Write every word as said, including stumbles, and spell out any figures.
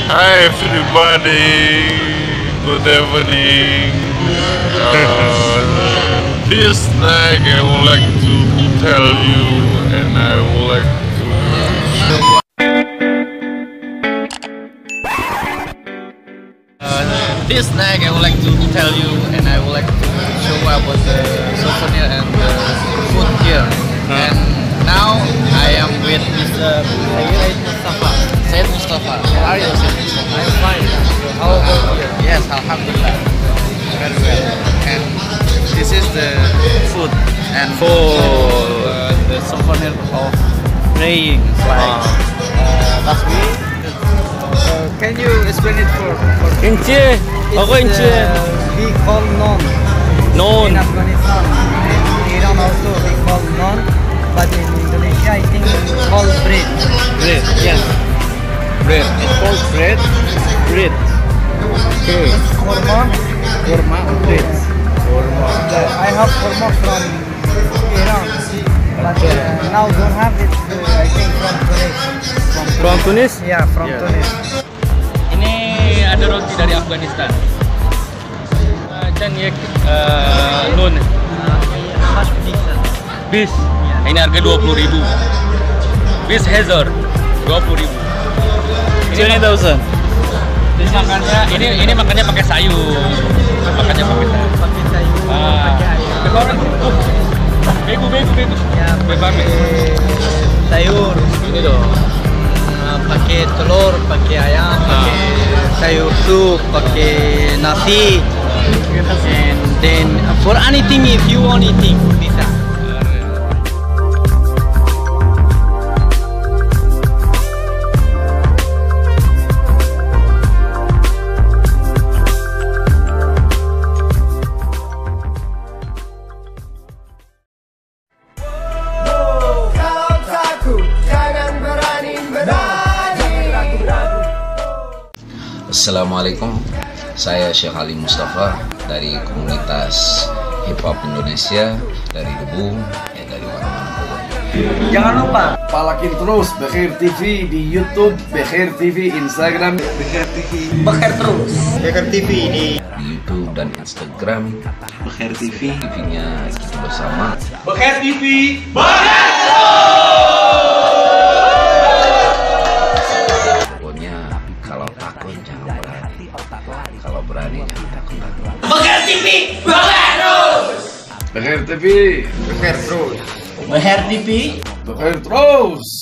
Hi everybody, good evening. Uh, this snack I would like to tell you, and I would like to. Uh, this snack I would like to tell you, and I would like to show about the souvenir and the food here. And now I am with Mister Said Mustafa. Said Mustafa. How are you, Said Mustafa? I'm fine. How about you? Yes, Alhamdulillah. Very well. And this is the food and For uh, the souvenir of praying. Like uh, last week. Uh, can you explain it for? for Inci, aku It's, inci. uh, we call non Non. in Afghanistan. In Iran also we call non, but in Indonesia I think we call bread. Bread. Yes. Bread. It's called bread. Bread. Okay. Korma, Kurma. bread. Kurma. Uh, I have korma from Iran, but uh, now don't have it. Uh, I think from Tunis. From Tunis? Yeah, from Yeah. Tunis. Ini ada roti dari Afghanistan. Uh, Dan ya uh, nun. Bis. Ini harga dua puluh ribu. Bis Hazard dua puluh ribu. Ini thousand. Ini makannya ini ini makannya pakai sayur. Makannya pakai sayur. Pakai sayur, Ah. pakai ayam. Bekoran. Uh. Begu begu begu. Ya, Bebame. pakai sayur. Ini dong. Uh, pakai telur, pakai ayam, pakai sayur sup, pakai nasi, and then uh, for anything if you want eating bisa. Assalamualaikum, saya Syekh Ali Mustafa dari komunitas hip hop Indonesia dari Debu, ya dari mana-mana pokoknya. Jangan lupa Palakin terus Bekhair T V di YouTube, Bekhair T V Instagram, Bekhair T V, Bekhair terus, Bekhair T V di Di YouTube dan Instagram Bekhair T V. T V-nya kita bersama. Bekhair T V. Pokoknya kalau takut jangan berani, kalau berani jangan takut. Bekhair T V. Bekhair terus. Bekhair terus.